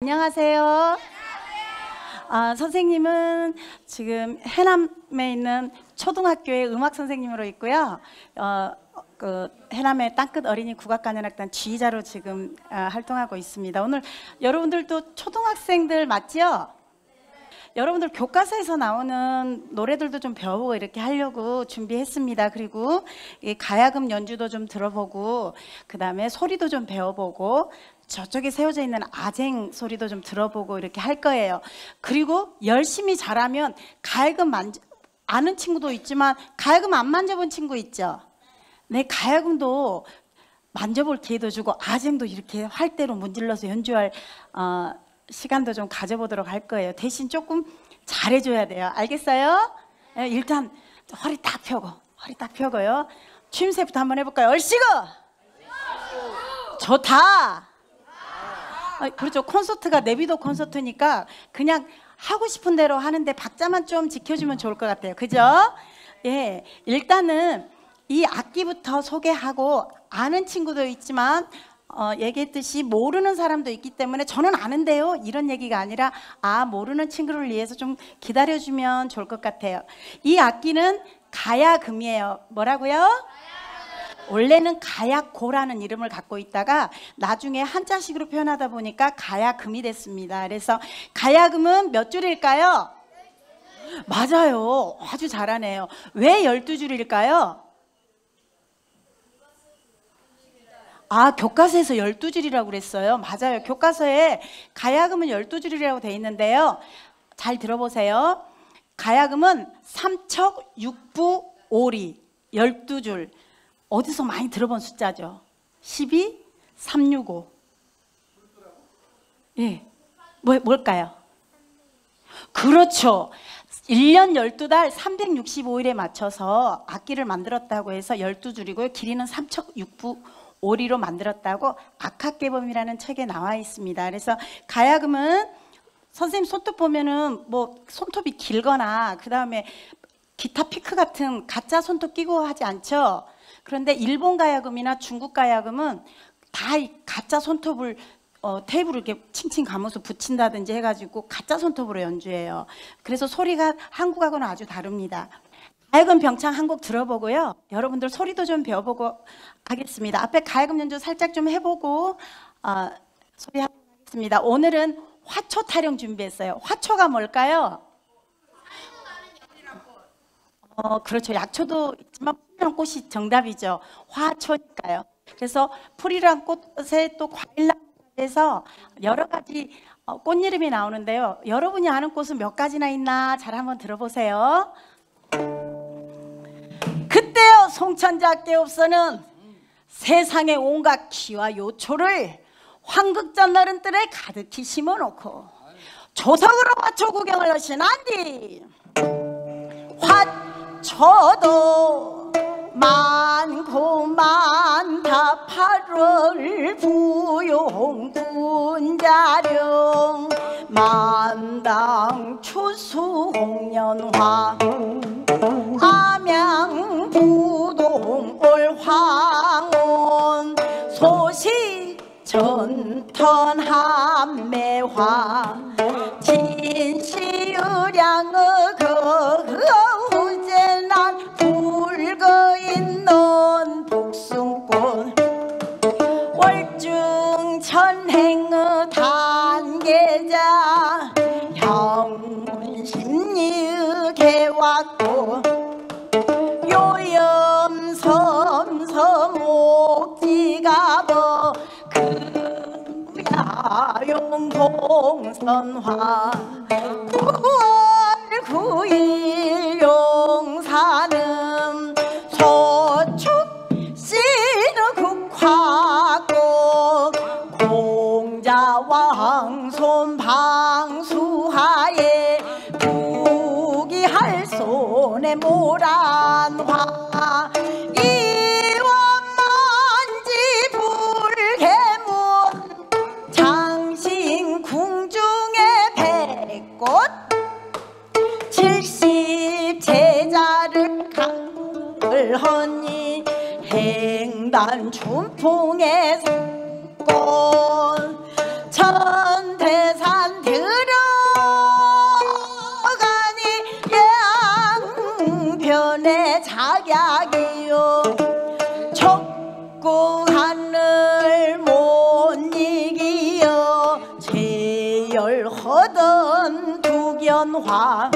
안녕하세요. 선생님은 지금 해남에 있는 초등학교의 음악 선생님으로 있고요. 해남의 땅끝 어린이 국악관현악단 지휘자로 지금 활동하고 있습니다. 오늘 여러분들도 초등학생들 맞죠? 여러분들 교과서에서 나오는 노래들도 좀 배워보고 이렇게 하려고 준비했습니다. 그리고 이 가야금 연주도 좀 들어보고, 그 다음에 소리도 좀 배워보고, 저쪽에 세워져 있는 아쟁 소리도 좀 들어보고 이렇게 할 거예요. 그리고 열심히 잘하면 가야금 아는 친구도 있지만 가야금 안 만져본 친구 있죠? 네, 가야금도 만져볼 기회도 주고 아쟁도 이렇게 활대로 문질러서 연주할 시간도 좀 가져보도록 할 거예요. 대신 조금 잘해줘야 돼요. 알겠어요? 네, 일단 허리 딱 펴고, 허리 딱 펴고요. 추임새부터 한번 해볼까요? 얼씨구! 좋다! 그렇죠. 콘서트가 내비도 콘서트니까 그냥 하고 싶은 대로 하는데 박자만 좀 지켜주면 좋을 것 같아요. 그죠? 예, 일단은 이 악기부터 소개하고, 아는 친구도 있지만 얘기했듯이 모르는 사람도 있기 때문에 저는 아는데요 이런 얘기가 아니라 모르는 친구를 위해서 좀 기다려주면 좋을 것 같아요. 이 악기는 가야금이에요. 뭐라고요? 원래는 가야고라는 이름을 갖고 있다가 나중에 한자식으로 표현하다 보니까 가야금이 됐습니다. 그래서 가야금은 몇 줄일까요? 맞아요. 아주 잘하네요. 왜 12줄일까요? 교과서에서 12줄이라고 그랬어요. 맞아요. 교과서에 가야금은 12줄이라고 돼 있는데요. 잘 들어보세요. 가야금은 삼척, 육부, 오리 12줄. 어디서 많이 들어본 숫자죠? 12, 365. 예. 뭘까요? 그렇죠. 1년 12달 365일에 맞춰서 악기를 만들었다고 해서 12줄이고요. 길이는 삼척, 육부, 오리로 만들었다고 악학개범이라는 책에 나와 있습니다. 그래서 가야금은 선생님 손톱 보면은 손톱이 길거나 그 다음에 기타 피크 같은 가짜 손톱 끼고 하지 않죠? 그런데 일본 가야금이나 중국 가야금은 다 이 가짜 손톱을 테이프로 이렇게 칭칭 감아서 붙인다든지 해가지고 가짜 손톱으로 연주해요. 그래서 소리가 한국하고는 아주 다릅니다. 가야금 병창 한 곡 들어보고요. 여러분들 소리도 좀 배워보고 하겠습니다. 앞에 가야금 연주 살짝 좀 해보고 소리 한번 하겠습니다. 오늘은 화초 타령 준비했어요. 화초가 뭘까요? 그렇죠. 약초도 있지만 풀이란 꽃이 정답이죠. 화초니까요. 그래서 풀이란 꽃에 또 과일나무에서 여러 가지 꽃 이름이 나오는데요. 여러분이 아는 꽃은 몇 가지나 있나 잘 한번 들어보세요. 그때요 송천작대업서는 세상의 온갖 기와 요초를 황극전 너른들에 가득히 심어놓고 조석으로 화초 구경을 하시나니 화초도 많고 많다. 8월 부용군자령 만당 추수홍련화 암양부동 올황원 소식 전턴 함매화 진시의량의 거후제난 붉어있는 복숭꽃 월중천행의 단계자 형문심리의 개왔고 요염섬섬 옥지가버 금야용동선화 9월 9일 용사는 소축 씨는 국화꽃 공자왕손 방수하에 부기할 손에 모란화 이원만지 불개문 장신 궁중의 백꽃 70제자를 강을허니 횡단 춘풍의 꽃 천대사 허던 두견화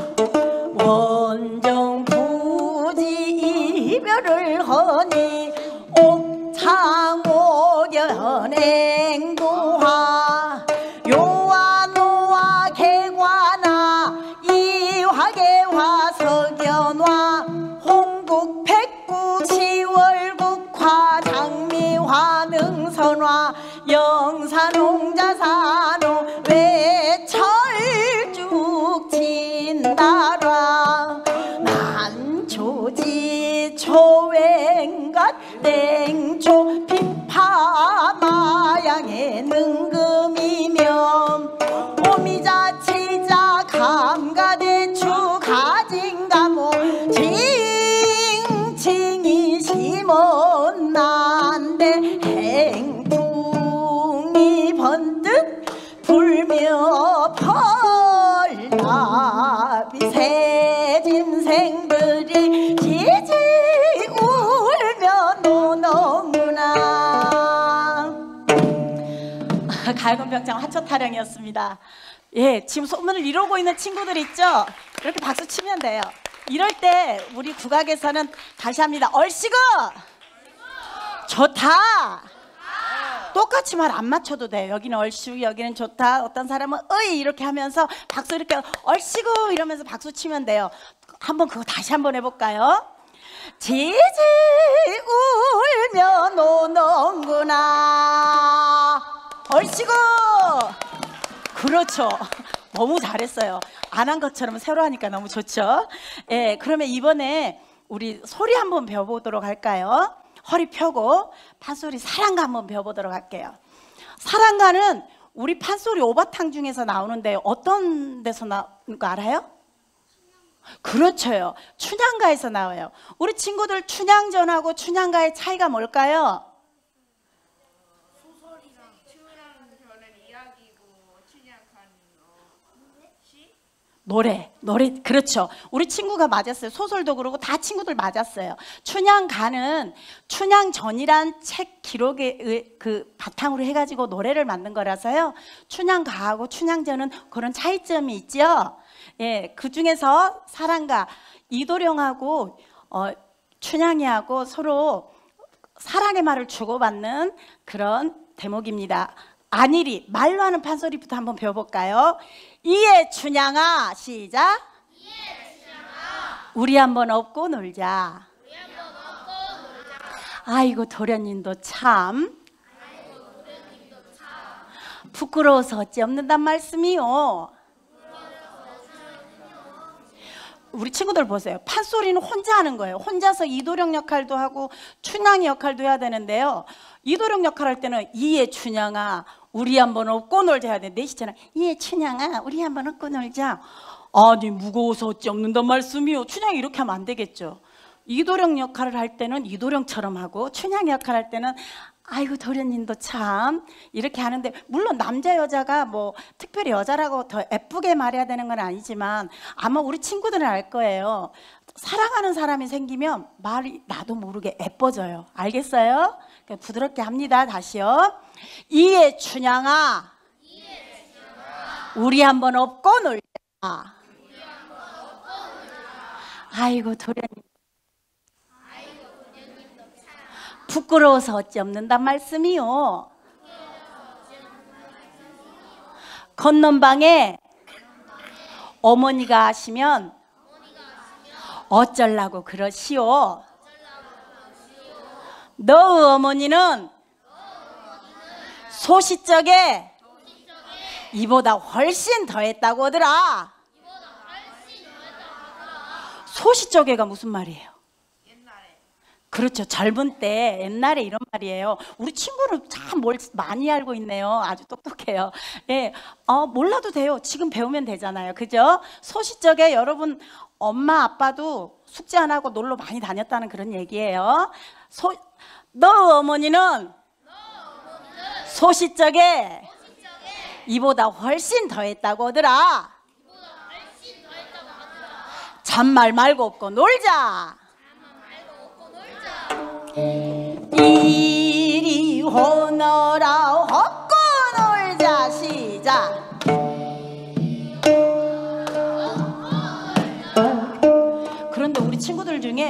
원정 부지 이별을 허니 옥창옥연 행도화 요와 노와 개과나 이화개화 석연화 홍국 백국 시월국화 장미화 능선화 영산홍자산호 외철쭉 진달화 난초지 초행갓 땡초 피파마양의 능금이며 오미자 치자 감가대추 가진가모 칭칭이 심었난데 행풍이 번뜩 불며 펄나비 새짐생들이 지지 울며 노는구나. 가요금병장 화초 타령이었습니다. 예, 지금 소문을 이루고 있는 친구들 있죠? 이렇게 박수 치면 돼요. 이럴 때 우리 국악에서는 다시 합니다. 얼씨구! 좋다! 똑같이 말 안 맞춰도 돼요. 여기는 얼씨구, 여기는 좋다. 어떤 사람은 어이 이렇게 하면서 박수 이렇게 얼씨구 이러면서 박수 치면 돼요. 한번 그거 다시 한번 해볼까요? 지지 울며 노는구나. 얼씨구! 그렇죠. 너무 잘했어요. 안 한 것처럼 새로 하니까 너무 좋죠. 예, 그러면 이번에 우리 소리 한번 배워보도록 할까요? 허리 펴고 판소리 사랑가 한번 배워보도록 할게요. 사랑가는 우리 판소리 오바탕 중에서 나오는데 어떤 데서 나오는 거 알아요? 그렇죠. 춘향가에서 나와요. 우리 친구들 춘향전하고 춘향가의 차이가 뭘까요? 소설이랑 춘향전은 이야기고 춘향가는 시? 노래, 그렇죠. 우리 친구가 맞았어요. 소설도 그러고 다 친구들 맞았어요. 춘향가는 춘향전이란 책 기록에 그 바탕으로 해가지고 노래를 만든 거라서요. 춘향가하고 춘향전은 그런 차이점이 있죠. 예, 그 중에서 사랑가 이도령하고 춘향이하고 서로 사랑의 말을 주고받는 그런 대목입니다. 안일이 말로 하는 판소리부터 한번 배워볼까요? 이에 춘향아 시작. 우리 한번 업고 놀자. 아이고 도련님도 참 부끄러워서 어찌 없는단 말씀이요. 우리 친구들 보세요. 판소리는 혼자 하는 거예요. 혼자서 이도령 역할도 하고 춘향이 역할도 해야 되는데요. 이도령 역할 할 때는 이에 춘향아 우리 한번 업고 놀자 해야 돼. 넷이잖아. 이에 춘향아 우리 한번 업고 놀자. 아니 무거워서 어찌 없는단 말씀이요. 춘향이 이렇게 하면 안 되겠죠. 이도령 역할을 할 때는 이도령처럼 하고 춘향 역할 할 때는 아이고 도련님도 참 이렇게 하는데, 물론 남자 여자가 뭐 특별히 여자라고 더 예쁘게 말해야 되는 건 아니지만 아마 우리 친구들은 알 거예요. 사랑하는 사람이 생기면 말이 나도 모르게 예뻐져요. 알겠어요? 그러니까 부드럽게 합니다. 다시요. 이에 춘향아 우리 한번 업고 놀자. 아이고 도련님 부끄러워서 어찌 없는단 말씀이요. 건넌방에 어머니가 하시면 어쩌려고 그러시오. 너의 어머니는 소시적에 이보다 훨씬 더했다고 하더라. 소시적에가 무슨 말이에요? 그렇죠. 젊은 때 옛날에 이런 말이에요. 우리 친구는 참 뭘 많이 알고 있네요. 아주 똑똑해요. 예, 몰라도 돼요. 지금 배우면 되잖아요. 그죠? 소시적에 여러분 엄마 아빠도 숙제 안 하고 놀러 많이 다녔다는 그런 얘기예요. 너 어머니는 소시적에 이보다 훨씬 더했다고 하더라. 잔말 말고 없고 놀자. 이리 오너라 헛고 놀자. 시작.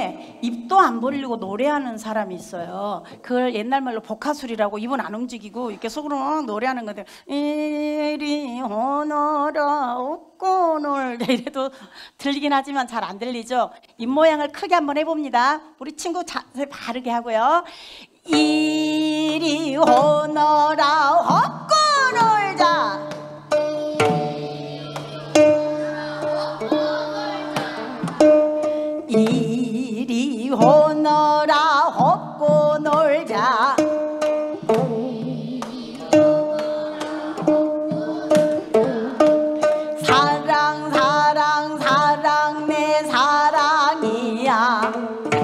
중에 입도 안 벌리고 노래하는 사람이 있어요. 그걸 옛날 말로 복화술이라고, 입은 안 움직이고 이렇게 속으로 막 노래하는 건데, 이리 오너라 웃고 놀자 이래도 들리긴 하지만 잘 안 들리죠. 입 모양을 크게 한번 해봅니다. 우리 친구 자세 바르게 하고요. 이리 오너라 웃고 놀자. 이리 오너라 웃고 놀자. 사랑 사랑 사랑 내 사랑이야.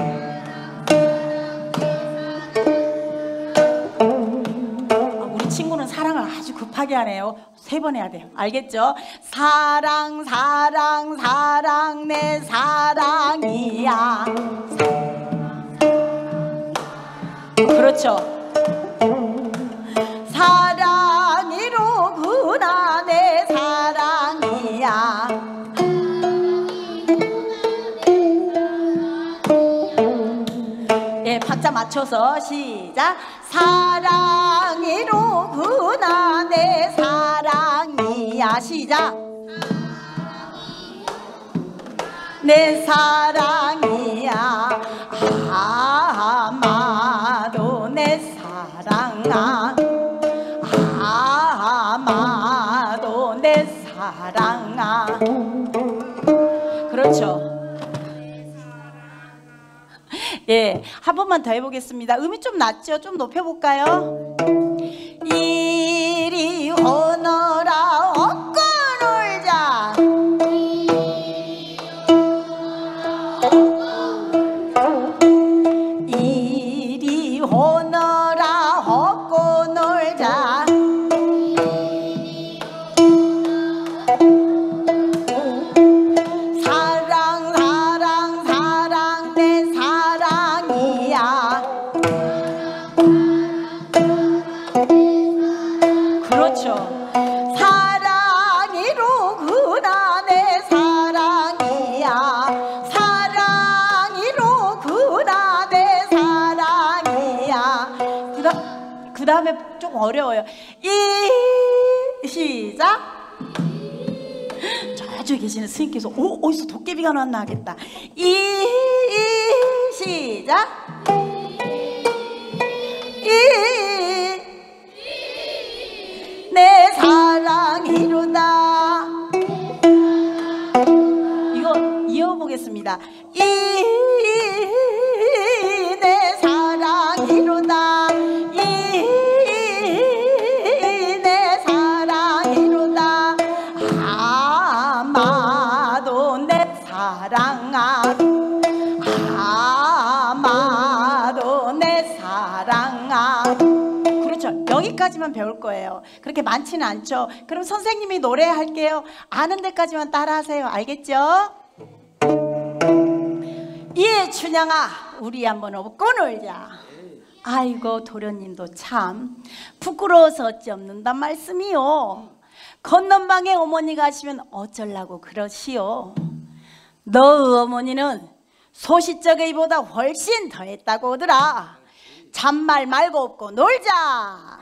우리 친구는 사랑을 아주 급하게 하네요. 3번 해야 돼요. 알겠죠? 사랑 사랑 사랑 내 사랑이야. 그렇죠. 사랑이로구나 내 사랑이야. 예, 박자 맞춰서 시작. 사랑이로구나 내 사랑이야. 시작. 내 사랑이야. 아마도 내 사랑아. 아마도 내 사랑아. 그렇죠. 예, 한 번만 더 해보겠습니다. 음이 좀 낮죠? 좀 높여볼까요? 이리 오너라 웃고 놀자. 이리 오너라 웃고 놀자. 사랑 사랑 사랑 내 사랑이야. 그렇죠. 사랑이로구나 내 사랑이야. 사랑이로구나 내 사랑이야. 그 다음에 좀 어려워요. 시작. 저쪽에 계시는 스님께서 어디서 도깨비가 나왔나 하겠다. 시작. 내 사랑이로다. 이거 이어보겠습니다. 내 사랑이로다. 내 사랑이로다. 아마도 내 사랑아. 아마도 내 사랑아. 그렇죠. 여기까지만 배울 거예요. 그렇게 많지는 않죠. 그럼 선생님이 노래할게요. 아는 데까지만 따라하세요. 알겠죠? 예, 춘향아, 우리 한번 웃고 놀자. 아이고, 도련님도 참 부끄러워서 어찌 없는단 말씀이요. 건넌방에 어머니가 하시면 어쩌려고 그러시오. 너 어머니는 소시적이보다 훨씬 더 했다고 하더라. 잔말 말고 웃고 놀자.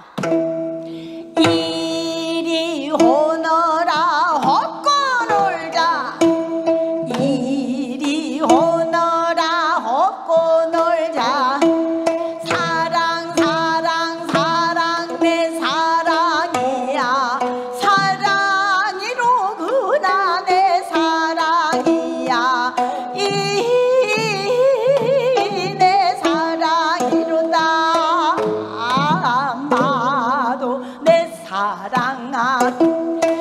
이리 오너라 웃고 놀자. 이리 오너라 웃고 놀자. 사랑 사랑 사랑 내 사랑이야. 사랑이로구나 내 사랑이야. 내 사랑이로다. 아마도 내 사랑아.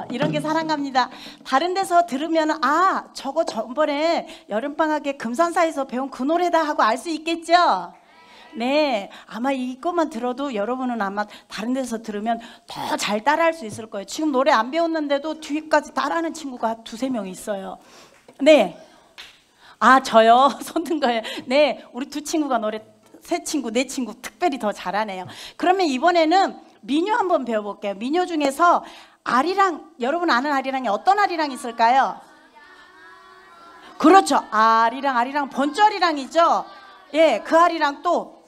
이런 게 사랑합니다. 다른 데서 들으면 아, 저거 전번에 여름방학에 금산사에서 배운 그 노래다 하고 알 수 있겠죠? 네, 아마 이것만 들어도 여러분은 아마 다른 데서 들으면 더 잘 따라할 수 있을 거예요. 지금 노래 안 배웠는데도 뒤까지 따라하는 친구가 두세 명 있어요. 네. 아, 저요? 손 든 거예요. 네, 우리 두 친구가 노래, 세 친구, 네 친구 특별히 더 잘하네요. 그러면 이번에는 민요 한번 배워볼게요. 민요 중에서 아리랑, 여러분 아는 아리랑이 어떤 아리랑이 있을까요? 그렇죠. 아리랑, 번짜리랑이죠. 예, 그 아리랑 또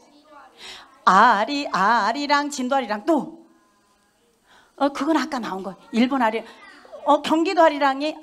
아리랑, 진도아리랑 또 그건 아까 나온 거예요. 일본 아리랑. 경기도 아리랑이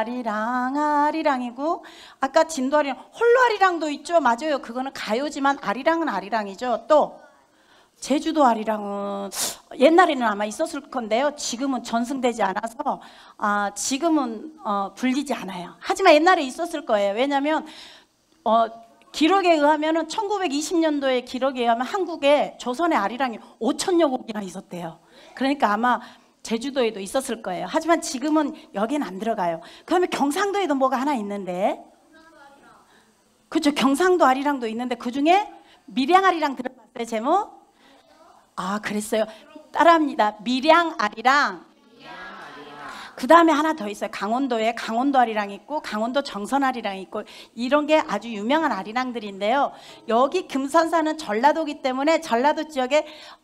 아리랑이고, 아까 진도 아리랑, 홀로 아리랑도 있죠. 맞아요. 그거는 가요지만 아리랑은 아리랑이죠. 또 제주도 아리랑은 옛날에는 아마 있었을 건데요. 지금은 전승되지 않아서 지금은 불리지 않아요. 하지만 옛날에 있었을 거예요. 왜냐하면 기록에 의하면은 1920년도의 기록에 의하면 한국에 조선의 아리랑이 5천여 곡이나 있었대요. 그러니까 아마 제주도에도 있었을 거예요. 하지만 지금은 여기는 안 들어가요. 그러면 경상도에도 뭐가 하나 있는데, 그렇죠. 경상도 아리랑도 있는데 그 중에 밀양 아리랑 들어봤어요? 제목? 그랬어요. 따라합니다. 밀양 아리랑. 그 다음에 하나 더 있어요. 강원도에 강원도 아리랑 있고 강원도 정선 아리랑 있고, 이런 게 아주 유명한 아리랑들인데요. 여기 금산사는 전라도기 때문에 전라도 지역에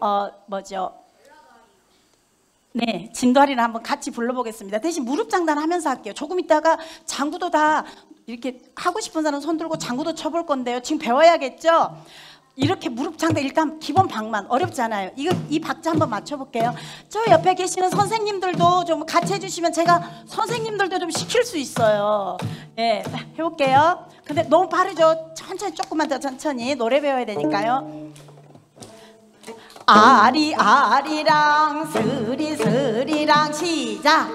네, 진도아리랑 한번 같이 불러보겠습니다. 대신 무릎 장단하면서 할게요. 조금 있다가 장구도 다 이렇게 하고 싶은 사람 손 들고 장구도 쳐볼 건데요. 지금 배워야겠죠? 이렇게 무릎 장단 일단 기본 박만 어렵잖아요. 이 박자 한번 맞춰볼게요. 저 옆에 계시는 선생님들도 좀 같이 해주시면 제가 선생님들도 좀 시킬 수 있어요. 예, 해볼게요. 근데 너무 빠르죠? 천천히, 조금만 더 천천히. 노래 배워야 되니까요. 아리랑 스리랑 시작.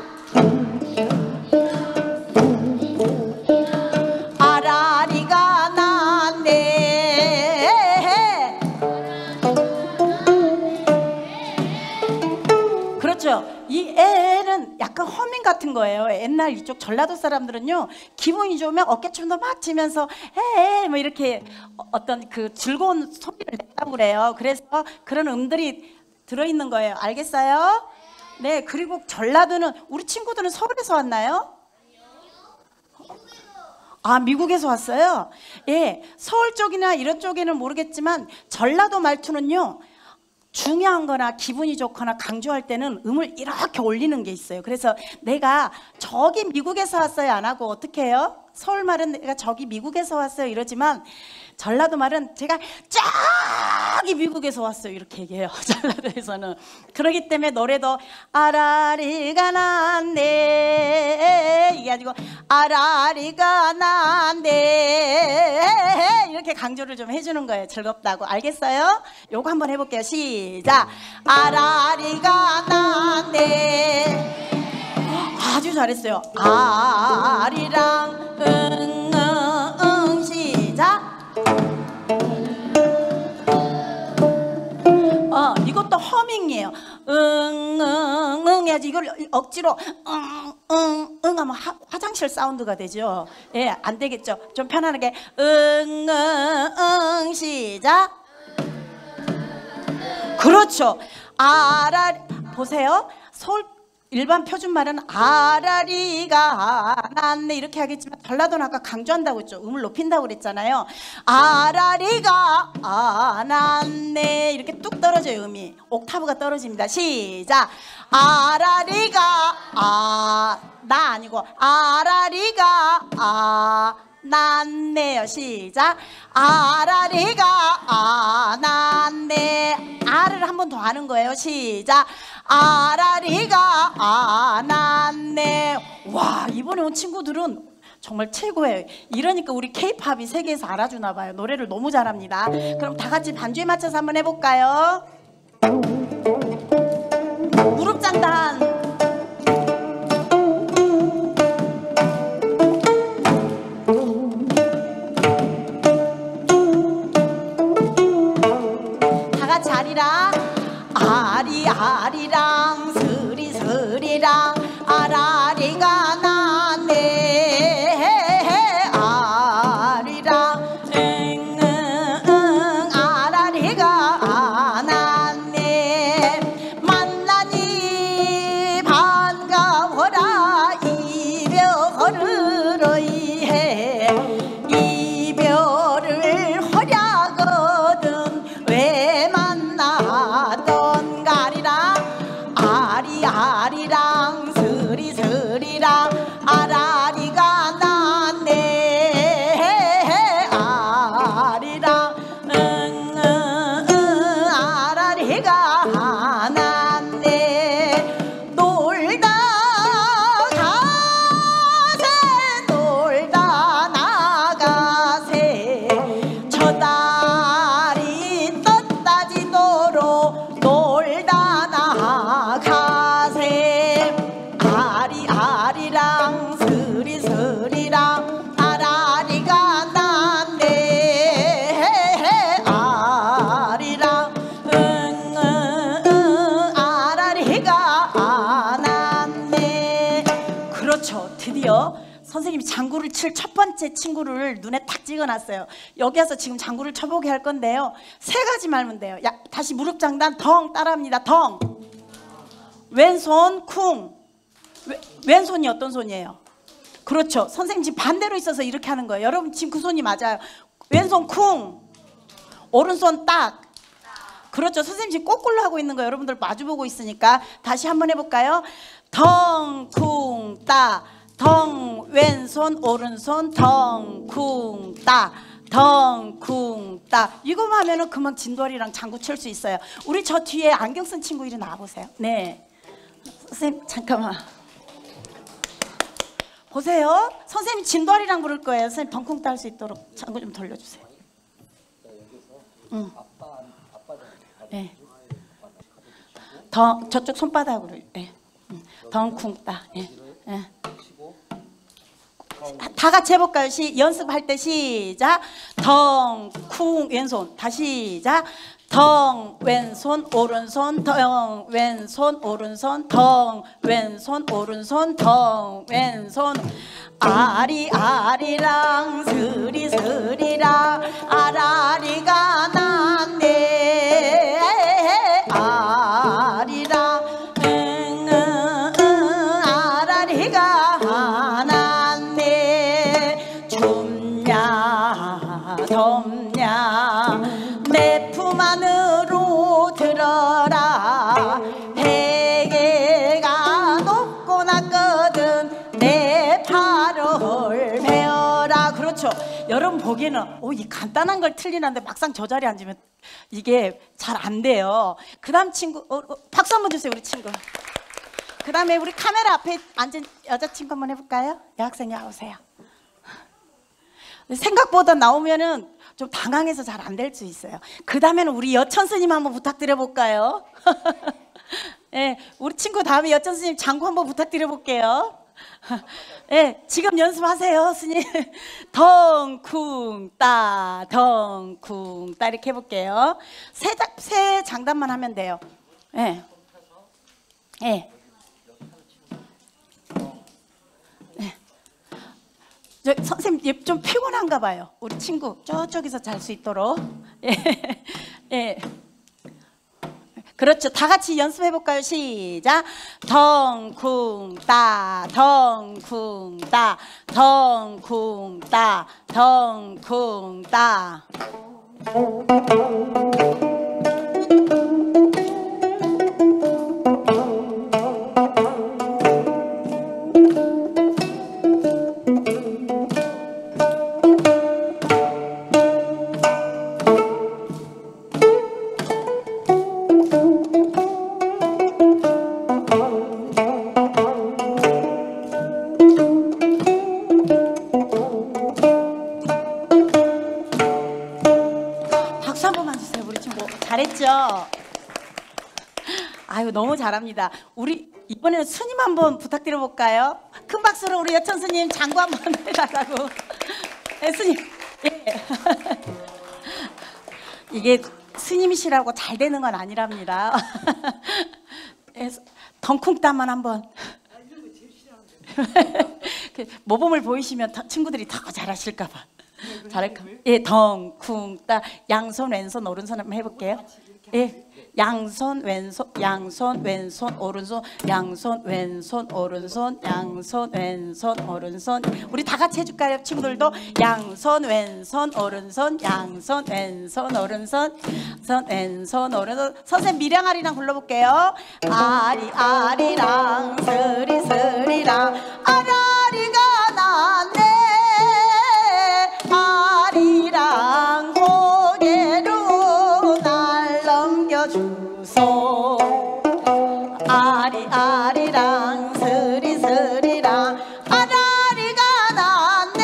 아라리가 난데. 그렇죠. 이 애는 약간 허밍 같은 거예요. 옛날 이쪽 전라도 사람들은요, 기분이 좋으면 어깨춤도 막 치면서 에 뭐 이렇게 어떤 그 즐거운 소리를 냈다고 그래요. 그래서 그런 음들이 들어있는 거예요. 알겠어요? 네. 그리고 전라도는, 우리 친구들은 서울에서 왔나요? 미국에서 왔어요? 예, 서울 쪽이나 이런 쪽에는 모르겠지만 전라도 말투는요, 중요한 거나 기분이 좋거나 강조할 때는 음을 이렇게 올리는 게 있어요. 그래서 내가 저기 미국에서 왔어요 안 하고 어떻게 해요? 서울 말은 내가 저기 미국에서 왔어요 이러지만, 전라도 말은 제가 저기 미국에서 왔어요 이렇게 얘기해요. 전라도에서는. 그렇기 때문에 노래도 아라리가 난데 이게 아니고 아라리가 난데 이렇게 강조를 좀 해주는 거예요. 즐겁다고. 알겠어요? 요거 한번 해볼게요. 시작. 아라리가 난데. 아주 잘했어요. 아리랑 시작. 이것도 허밍이에요. 해야지. 이걸 억지로 하면 화장실 사운드가 되죠. 예, 안 되겠죠. 좀 편안하게 시작. 그렇죠. 보세요. 서울 일반 표준말은 아라리가 났네 이렇게 하겠지만, 전라도는 아까 강조한다고 했죠. 음을 높인다고 그랬잖아요. 아라리가 났네 이렇게 뚝 떨어져요. 음이 옥타브가 떨어집니다. 시작. 아라리가 나 아니고 아라리가 났네요. 시작. 아라리가 났네. 아를 한 번 더 하는 거예요. 시작. 아라리가 났네. 와, 이번에 온 친구들은 정말 최고예요. 이러니까 우리 K-팝이 세계에서 알아주나 봐요. 노래를 너무 잘합니다. 그럼 다 같이 반주에 맞춰서 한번 해볼까요? 무릎 장단. 아리랑 스리랑 선생님이 장구를 칠 첫 번째 친구를 눈에 탁 찍어놨어요. 여기 와서 지금 장구를 쳐보게 할 건데요. 세 가지 말면 돼요. 야, 다시 무릎 장단 덩 따라합니다. 덩. 왼손 쿵. 왼손이 어떤 손이에요? 그렇죠. 선생님 지금 반대로 있어서 이렇게 하는 거예요. 여러분 지금 그 손이 맞아요. 왼손 쿵. 오른손 딱. 그렇죠. 선생님 지금 거꾸로 하고 있는 거 여러분들 마주보고 있으니까 다시 한번 해볼까요? 덩, 쿵, 따. 덩, 왼손, 오른손, 덩, 쿵, 따. 덩, 쿵, 따. 이거만 하면은 금방 진돌이랑 장구 칠 수 있어요. 우리 저 뒤에 안경 쓴 친구 이리 나와보세요. 네. 선생님, 잠깐만. 보세요. 선생님이 진돌이랑 부를 거예요. 선생님, 덩쿵 따 할 수 있도록 장구 좀 돌려주세요. 응. 네. 저쪽 손바닥으로. 네. 덩쿵 따. 네. 네. 다 같이 해볼까요? 연습할 때 시작. 덩, 쿵, 왼손. 다시 시작. 덩, 왼손, 오른손, 덩, 왼손, 오른손, 덩, 왼손, 오른손, 덩, 왼손. 아리아리랑 스리스리랑 아라리가 났네. 아리랑 아라리가 났네. 춥냐 덥냐 내 품 안으로 들어라. 베개가 높고 낮거든 내 팔을 베어라. 그렇죠. 여러분 보기에는 이 간단한 걸 틀리는데 막상 저 자리에 앉으면 이게 잘 안 돼요. 그 다음 친구 박수 한번 주세요. 우리 친구. 그 다음에 우리 카메라 앞에 앉은 여자친구 한번 해볼까요? 여학생이 와보세요. 생각보다 나오면은 좀 당황해서 잘 안 될 수 있어요. 그 다음에는 우리 여천 스님 한번 부탁드려 볼까요? 네, 우리 친구 다음에 여천 스님 장구 한번 부탁드려 볼게요. 네, 지금 연습하세요, 스님. 덩쿵 따, 덩쿵 따 이렇게 해볼게요. 세 장단만 하면 돼요. 네. 네. 선생님 좀 피곤한가 봐요. 우리 친구 저쪽에서 잘 수 있도록. 예. 예. 그렇죠. 다 같이 연습해 볼까요? 시작. 덩쿵 따, 덩쿵 따, 덩쿵 따, 덩쿵 따. 아유 너무 잘합니다. 우리 이번에는 스님 한번 부탁드려 볼까요? 큰 박수로 우리 여천 스님 장구 한번 해달라고. 네, 스님. 예. 이게 스님이시라고 잘 되는 건 아니랍니다. 덩쿵 따만 한번. 모범을 보이시면 친구들이 더 잘하실까 봐. 잘할까? 예, 덩쿵 따. 양손 왼손 오른손 한번 해볼게요. 예. 양손 왼손 양손 왼손 오른손 양손 왼손 오른손 양손 왼손 오른손. 우리 다 같이 해줄까요? 친구들도 양손 왼손 오른손 양손 왼손 오른손 손 왼손 오른손. 선생님 미량아리랑 불러볼게요. 아리아리랑 스리스리랑 아라리가 났네. 아리랑 고개로 날 넘겨주소. 아리아리랑 스리스리랑 아라리가 났네.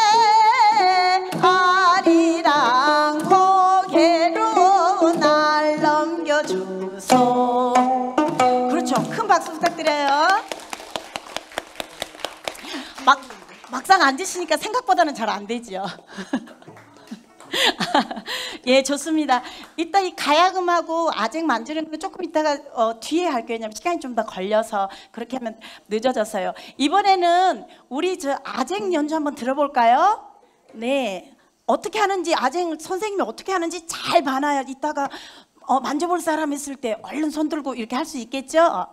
아리랑 고개로 날 넘겨주소. 그렇죠. 큰 박수 부탁드려요. 막상 앉으시니까 생각보다는 잘 안 되죠. 예, 좋습니다. 이따 이 가야금하고 아쟁 만지는 거 조금 이따가 뒤에 할게요. 왜냐면 시간이 좀 더 걸려서 그렇게 하면 늦어져서요. 이번에는 우리 저 아쟁 연주 한번 들어볼까요? 네, 어떻게 하는지 아쟁 선생님이 어떻게 하는지 잘 봐놔야 이따가 만져볼 사람 있을 때 얼른 손 들고 이렇게 할 수 있겠죠?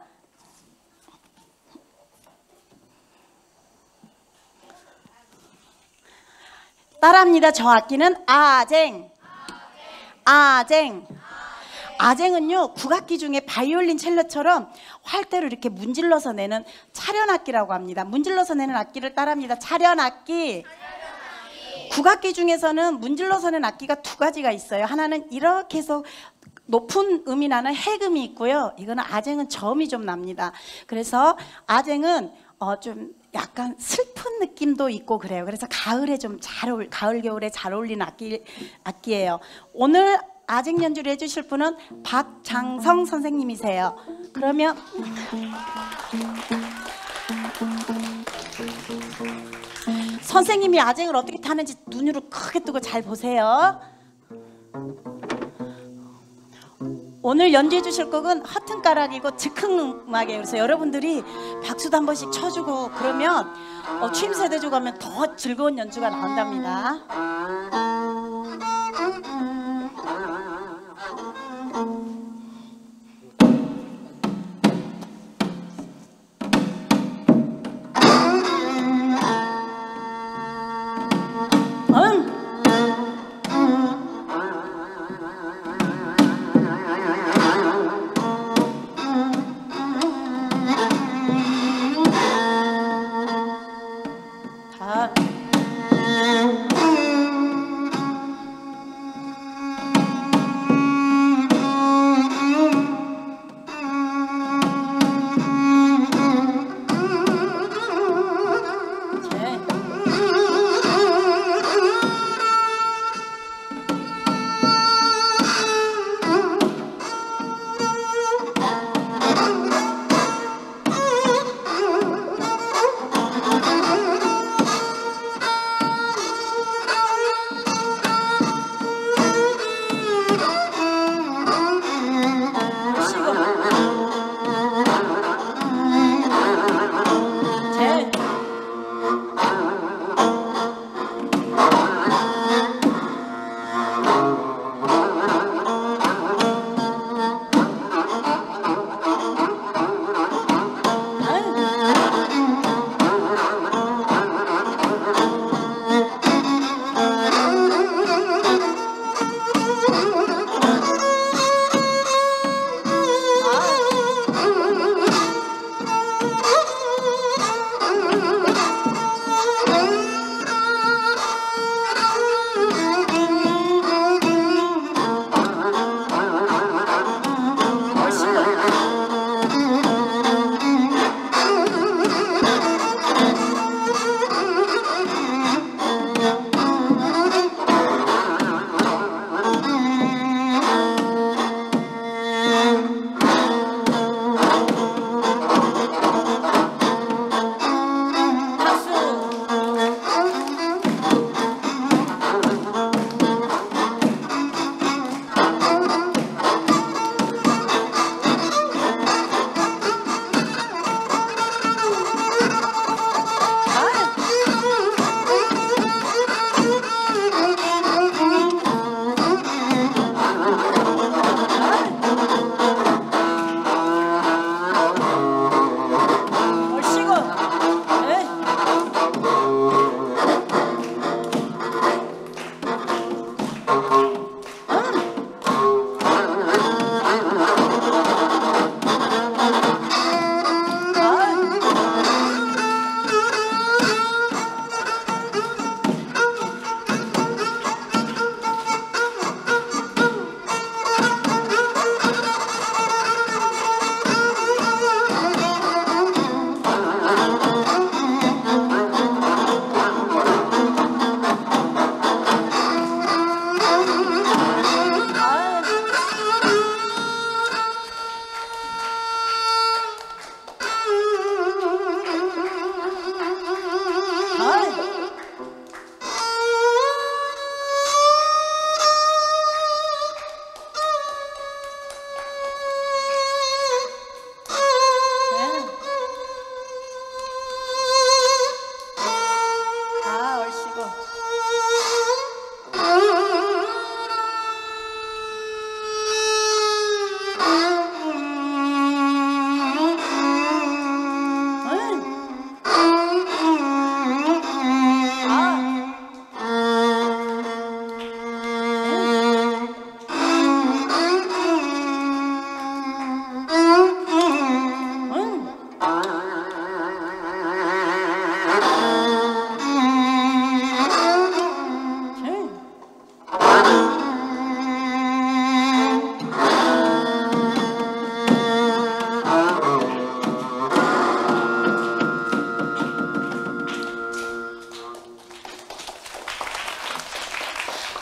따라합니다. 저 악기는 아쟁. 아쟁. 아쟁은요, 국악기 중에 바이올린, 첼로처럼 활대로 이렇게 문질러서 내는 차련악기라고 합니다. 문질러서 내는 악기를 따라합니다. 차련악기. 국악기 중에서는 문질러서 내는 악기가 두 가지가 있어요. 하나는 이렇게 해서 높은 음이 나는 해금이 있고요. 이거는 아쟁은 저음이 좀 납니다. 그래서 아쟁은 좀 약간 슬픈 느낌도 있고 그래요. 그래서 가을에 좀 가을 겨울에 잘 어울리는 악기예요. 오늘 아쟁 연주를 해주실 분은 박장성 선생님이세요. 그러면 선생님이 아쟁을 어떻게 타는지 눈으로 크게 뜨고 잘 보세요. 오늘 연주해 주실 곡은 허튼가락이고 즉흥음악이에요. 그래서 여러분들이 박수도 한 번씩 쳐주고 그러면 추임새도 가면 더 즐거운 연주가 나온답니다.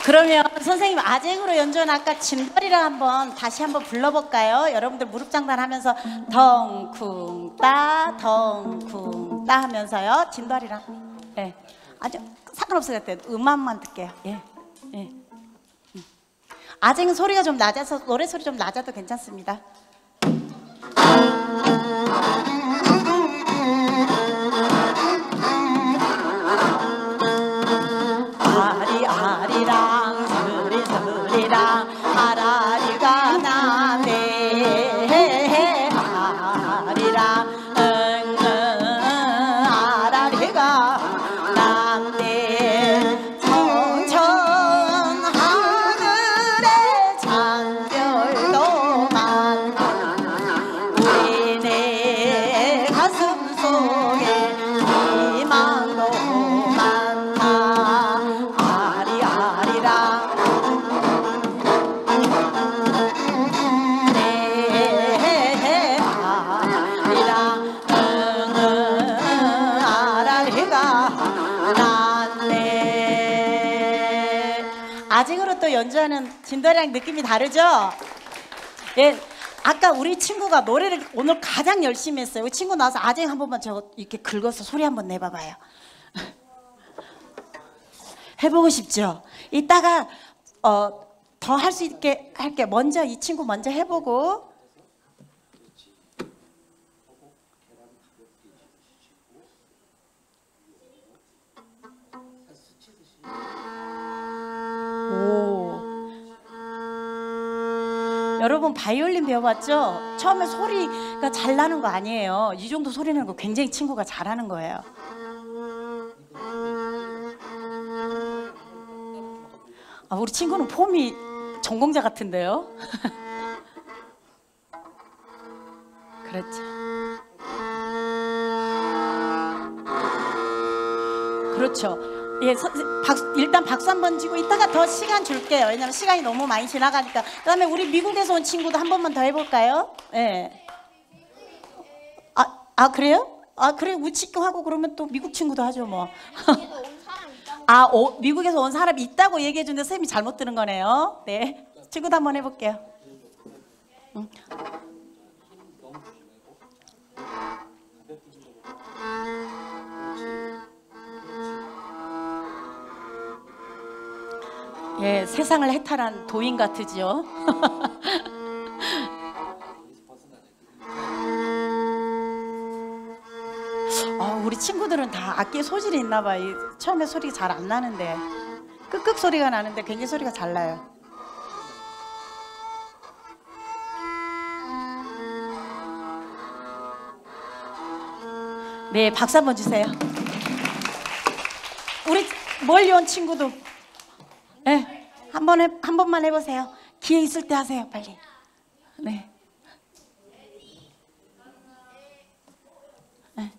그러면 선생님 아쟁으로 연주한 아까 진벌이를 한번 다시 한번 불러볼까요? 여러분들 무릎 장단하면서 덩쿵 따 하면서요. 진벌이랑. 예. 아주 상관없어요. 음악만 듣게요. 예. 예. 아쟁은 소리가 좀 낮아서 노래 소리 좀 낮아도 괜찮습니다. 아리아리랑 스리스리랑 아라리가 나네 아리랑 아라리가 나네 청천 하늘에 장별도 많고 우리 내 가슴 속에 희망도 많다 아리아리랑 네 아리랑 아라리가 났네. 아직으로 또 연주하는 진도랑 느낌이 다르죠? 예, 아까 우리 친구가 노래를 오늘 가장 열심히 했어요. 우리 친구 나와서 아쟁 한 번만 저거 이렇게 긁어서 소리 한번 내봐봐요. 해보고 싶죠? 이따가 더 할 수 있게 할게. 먼저 이 친구 먼저 해보고. 오. 여러분 바이올린 배워봤죠? 처음에 소리가 잘 나는 거 아니에요. 이 정도 소리 내는 거 굉장히 친구가 잘하는 거예요. 아, 우리 친구는 폼이 전공자 같은데요? 그렇죠. 그렇죠. 예, 일단 박수 한번 치고 이따가 더 시간 줄게요. 왜냐면 시간이 너무 많이 지나가니까. 그다음에 우리 미국에서 온 친구도 한 번만 더 해볼까요? 예. 그래요? 그래 우리 친구 하고 그러면 또 미국 친구도 하죠 뭐. 미국에서 온 사람이 있다고 얘기해 주는데 선생님이 잘못 들은 거네요. 네, 친구도 한번 해볼게요. 예, 세상을 해탈한 도인 같으죠. 우리 친구들은 다 악기 소질이 있나 봐요. 처음에 소리가 잘 안 나는데 끄끄 소리가 나는데 굉장히 소리가 잘 나요. 네, 박수 한번 주세요. 우리 멀리 온 친구도 네, 한 번만 해보세요. 기회 있을 때 하세요, 빨리. 네. 네.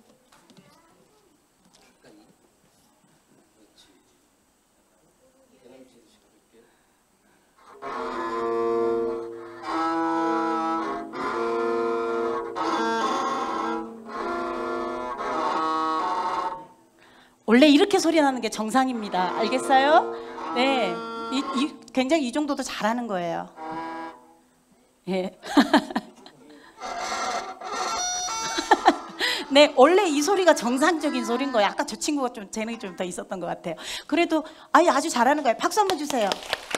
원래 이렇게 소리 나는 게 정상입니다. 알겠어요? 네, 굉장히 이 정도도 잘하는 거예요. 예. 네, 원래 이 소리가 정상적인 소리인 거예요. 아까 저 친구가 좀 재능이 좀 더 있었던 것 같아요. 그래도 아주 잘하는 거예요. 박수 한번 주세요.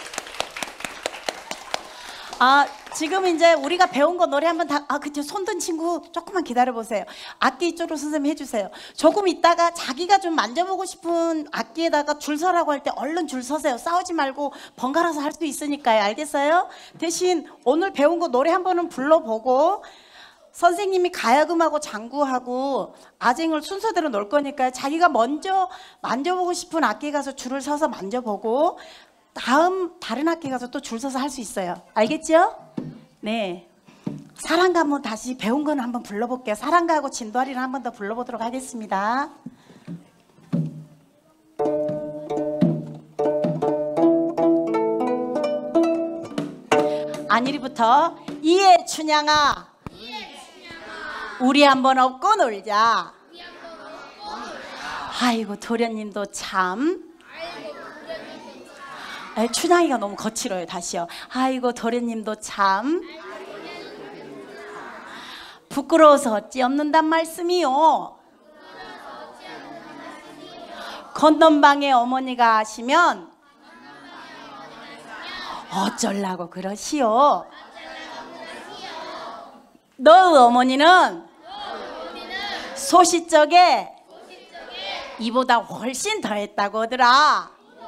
지금 이제 우리가 배운 거 노래 한번 그쵸. 손든 친구 조금만 기다려 보세요. 악기 이쪽으로 선생님 해주세요. 조금 있다가 자기가 좀 만져보고 싶은 악기에다가 줄 서라고 할 때 얼른 줄 서세요. 싸우지 말고 번갈아서 할 수 있으니까요. 알겠어요? 대신 오늘 배운 거 노래 한 번은 불러보고 선생님이 가야금하고 장구하고 아쟁을 순서대로 놓을 거니까요. 자기가 먼저 만져보고 싶은 악기에 가서 줄을 서서 만져보고 다른 학기 가서 또 줄 서서 할 수 있어요. 알겠죠? 네. 사랑가 한번 다시 배운 거는 한번 불러볼게요. 사랑가하고 진도아리를 한번 더 불러보도록 하겠습니다. 안일이부터 이에 춘향아 우리 한번 업고 놀자. 아이고 도련님도 참 춘향이가 너무 거칠어요. 다시요. 아이고 도련님도 참 부끄러워서 어찌 없는단 말씀이요. 건넌방에 어머니가 하시면 어쩌려고 그러시오. 너의 어머니는 소시적에 이보다 훨씬 더했다고 하더라.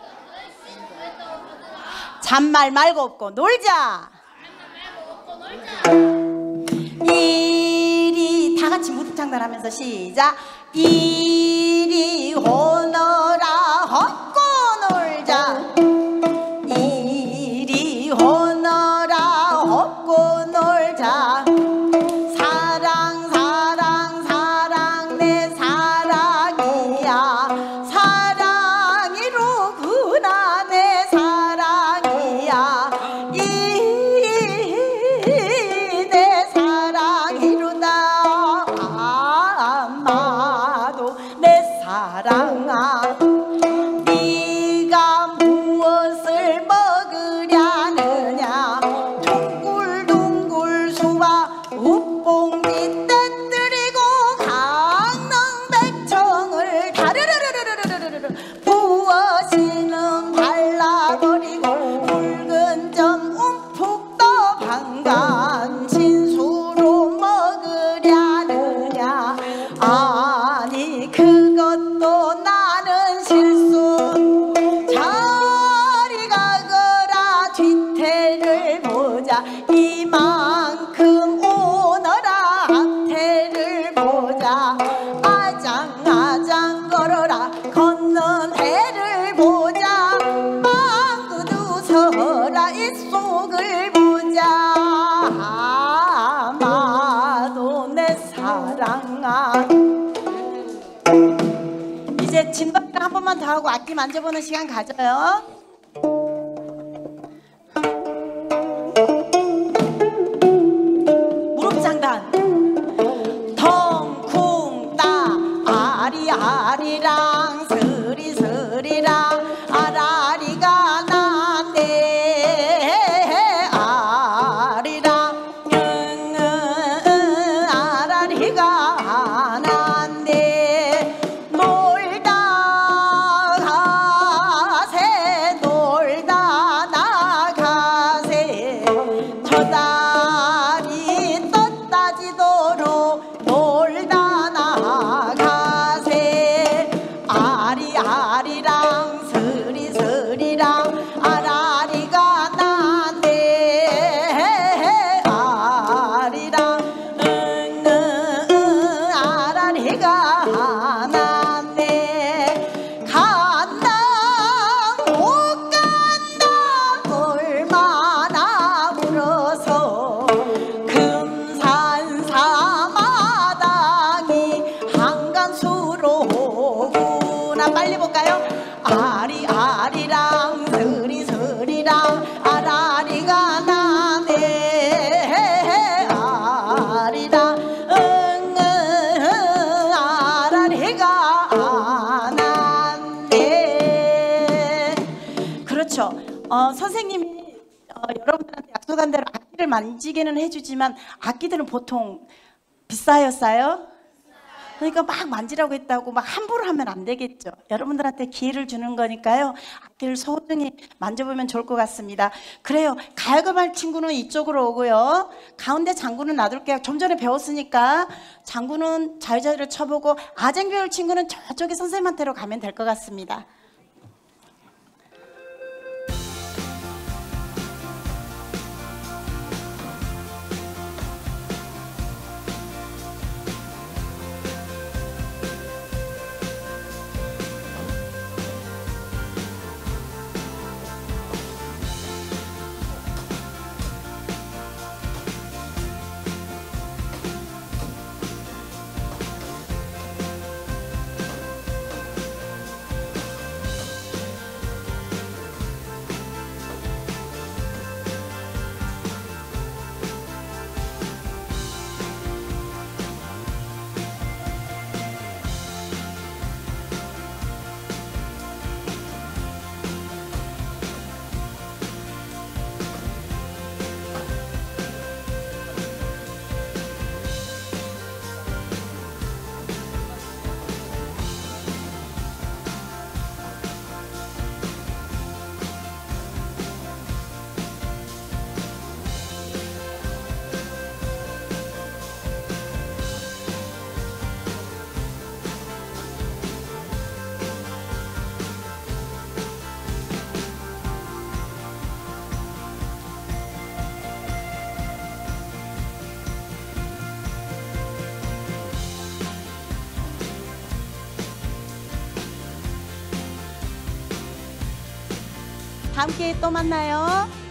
잔말 말고 없고 놀자. 이리 다 같이 무릎장단하면서 시작. 이리 오너라 헛고 놀자. 이리 오너라 헛고 놀자. 사랑 사랑 사랑 내 사랑이야. 사랑이로구나 내 사랑이야. 내 사랑이로다. 아마도 내 사랑아. 네가 무엇을 먹으려느냐. 둥글둥글 수박 웃봉지 떼뜨리고 강릉백청을 다르르르르르르르 부어시는 발라버리고 붉은 점 움푹 떠 방간 신수로 먹으려느냐. 아니 그것도 나는 실수. 저리 가거라 뒤태를 보자. 이만큼 오너라 앞태를 보자. 아장아장 걸어라 걷는 해를 보자. 망구두 서라 이 속을 보자. 아마도 내 사랑아. 이제 진박이랑 한 번만 더 하고 악기 만져보는 시간 가져요. 무릎장단. 덩쿵 따 아리아리랑 스리스리랑 아라리가 난데 아리랑 아라리가 난데 놀다 가세 놀다 나가세. 저 다리 떴다지도록 놀다 나가세. 아리아리랑 스리스리랑 아라리가 난데 아리랑 아라리가 난데 간다 못 간다 얼마나 울어서 금산사마당이 한간수로 오구나. 빨리 볼까요? 아리아리랑 스리스리랑 아라리가 나네. 아리랑 아라리가 나네. 그렇죠. 선생님이 여러분들한테 약속한 대로 악기를 만지게는 해주지만 악기들은 보통 비싸요, 싸요? 그러니까 막 만지라고 했다고 막 함부로 하면 안 되겠죠. 여러분들한테 기회를 주는 거니까요. 악기를 소중히 만져보면 좋을 것 같습니다. 그래요. 가야금할 친구는 이쪽으로 오고요. 가운데 장구는 놔둘게요. 좀 전에 배웠으니까 장구는 자유자유를 쳐보고 아쟁 배울 친구는 저쪽에 선생님한테로 가면 될 것 같습니다. 다음 기회에 또 만나요.